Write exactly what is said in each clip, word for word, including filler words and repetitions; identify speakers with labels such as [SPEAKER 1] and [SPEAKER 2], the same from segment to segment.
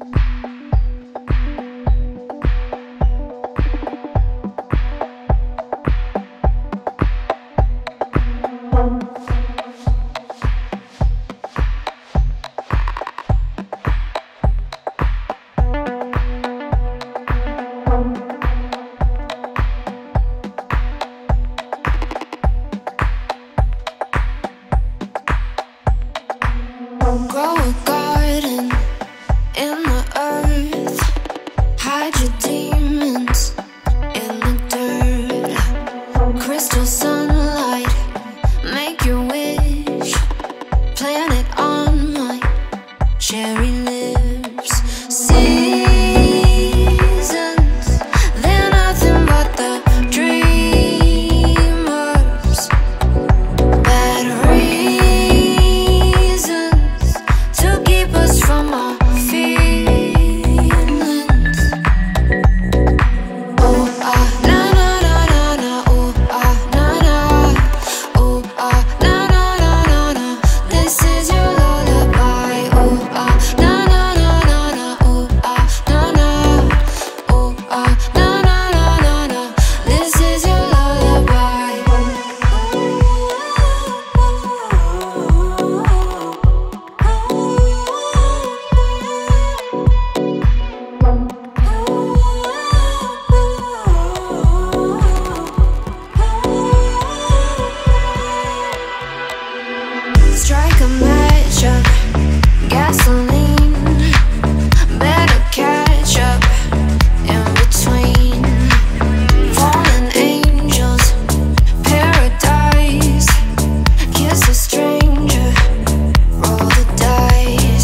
[SPEAKER 1] Grow a garden in the earth. Hide your demons in the dirt. Crystal sunlight, make your wish. Plant it on my cherry lips. Seasons, they're nothing but the dreamers. Bad reasons to keep us from our feelings. Oh ah na na na na na. Oh ah na na. Oh ah na na na na na. This is your lullaby. Oh ah na na na na na. Oh ah na na. Oh ah na na na na na. This is your lullaby. Strike a match up, gasoline. Better catch up in between. Fallen angels, paradise. Kiss a stranger, roll the dice.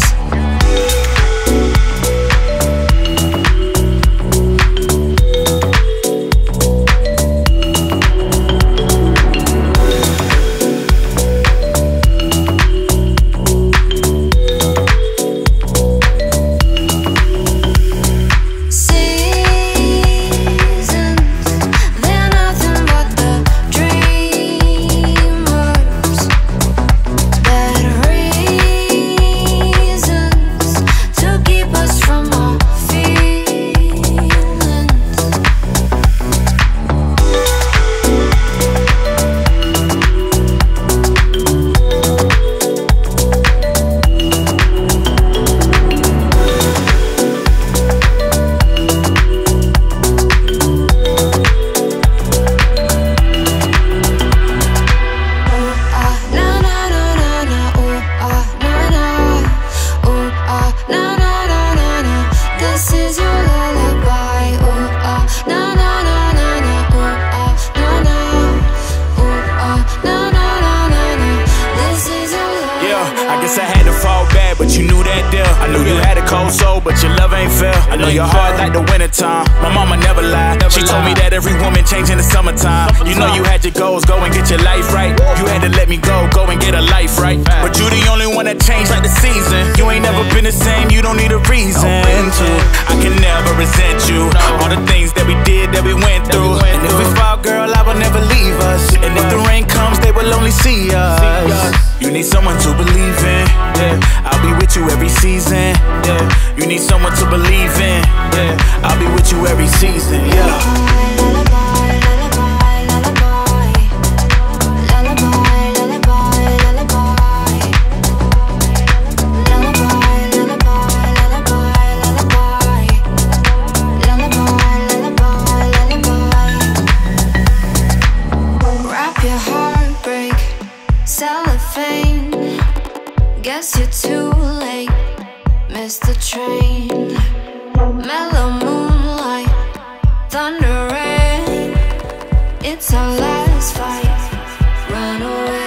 [SPEAKER 1] Seasons, they're nothing but the dreamers. Bad reasons to keep us from our feelings. Oh ah na na na na na. Oh ah na na. Oh ah na na na na na. This is your lullaby. Oh ah na na na na na. Oh ah na na. Oh ah na na na na na. This is your lullaby.
[SPEAKER 2] Yeah, I guess I had to fall back, but you knew that there. I knew you had a cold soul, but your love ain't fair. I know your heart like the wintertime. My mama never lied. She told me that every woman change in the summertime. You know you had your goals, go and get your life right. You had to let me go, go and get a life right. But you the only one that changed like the season. You ain't never been the same, you don't need a reason to. I can never resent you. All the things that we did, that we went through. And if we fall, girl, I will never leave us. And if the rain comes, they will only see us. You need someone to believe in. Yeah, I'll be with you every season. Yeah, you need someone to believe in. Yeah, I'll be with you every season. Yeah.
[SPEAKER 1] Lullaby, lullaby, lullaby. Lullaby, lullaby, lullaby. Lullaby, lullaby, lullaby, lullaby. Lullaby, lullaby, lullaby. Wrap your heartbreak, cellophane. Guess you're too late, missed the train. Mellow moonlight, thunder rain. It's our last fight, run away.